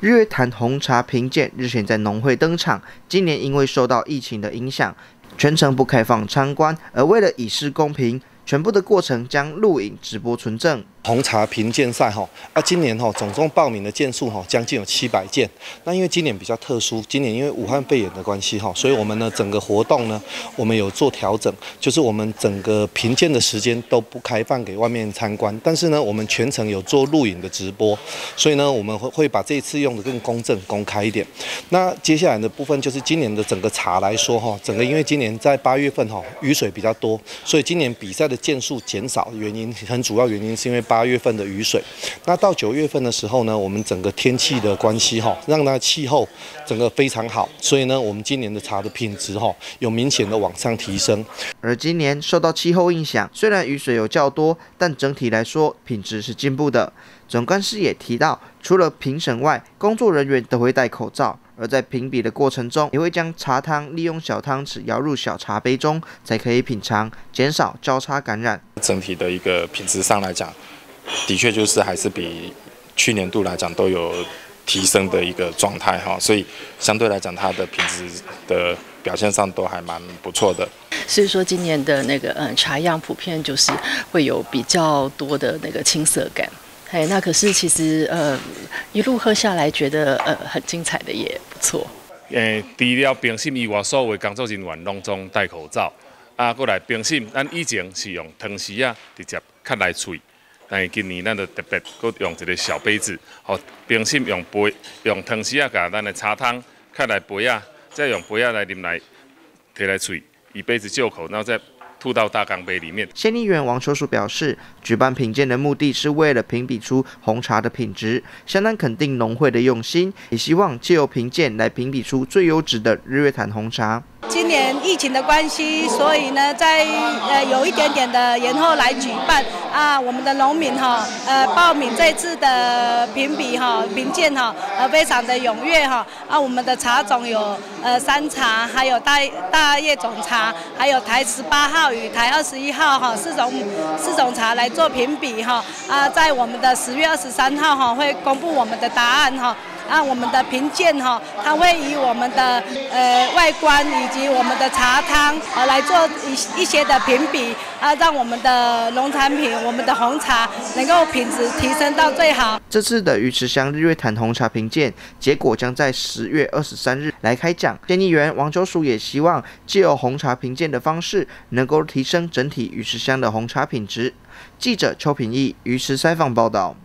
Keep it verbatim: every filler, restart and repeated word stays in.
日月潭红茶评鉴日前在农会登场，今年因为受到疫情的影响，全程不开放参观，而为了以示公平，全部的过程将录影直播存证。 红茶评鉴赛哈，啊，今年哈总共报名的件数哈将近有七百件。那因为今年比较特殊，今年因为武汉肺炎的关系哈，所以我们呢整个活动呢，我们有做调整，就是我们整个评鉴的时间都不开放给外面参观，但是呢，我们全程有做录影的直播，所以呢，我们会会把这一次用的更公正、公开一点。那接下来的部分就是今年的整个茶来说哈，整个因为今年在八月份哈雨水比较多，所以今年比赛的件数减少，原因很主要原因是因为八月份的雨水。那到九月份的时候呢，我们整个天气的关系哈，让它气候整个非常好，所以呢，我们今年的茶的品质哈有明显的往上提升。 而今年受到气候影响，虽然雨水有较多，但整体来说品质是进步的。总干事也提到，除了评审外，工作人员都会戴口罩。而在评比的过程中，也会将茶汤利用小汤匙舀入小茶杯中，才可以品尝，减少交叉感染。 整体的一个品质上来讲，的确就是还是比去年度来讲都有提升的一个状态哈，所以相对来讲，它的品质的表现上都还蛮不错的。 所以说，今年的那个嗯茶样普遍就是会有比较多的那个青涩感。哎，那可是其实呃一路喝下来，觉得呃很精彩的也不错。 诶，除了评审以外，所有的工作人员拢总戴口罩。啊，过来评审，咱以前是用汤匙啊直接卡来喙，但是今年咱就特别搁用一个小杯子，好评审用杯用汤匙啊，把咱的茶汤卡来杯啊，再用杯啊来啉来摕来喙，以杯子就口，然后再吐到大钢杯里面。 县议员王秋淑表示，举办评鉴的目的是为了评比出红茶的品质，相当肯定农会的用心，也希望借由评鉴来评比出最优质的日月潭红茶。 今年疫情的关系，所以呢，在呃有一点点的延后来举办啊，我们的农民哈呃报名这次的评比哈评鉴哈呃非常的踊跃哈啊，我们的茶种有呃山茶，还有大大叶种茶，还有台十八号与台二十一号哈四种四种茶来做评比哈啊，在我们的十月二十三号哈会公布我们的答案哈。啊，我们的评鉴哈，它会以我们的呃外观以及我们的茶汤啊来做一一些的评比啊，让我们的农产品、我们的红茶能够品质提升到最好。 这次的鱼池乡日月潭红茶评鉴结果将在十月二十三日来开讲。县议员王秋淑也希望借由红茶评鉴的方式，能够提升整体鱼池乡的红茶品质。记者邱品义鱼池采访报道。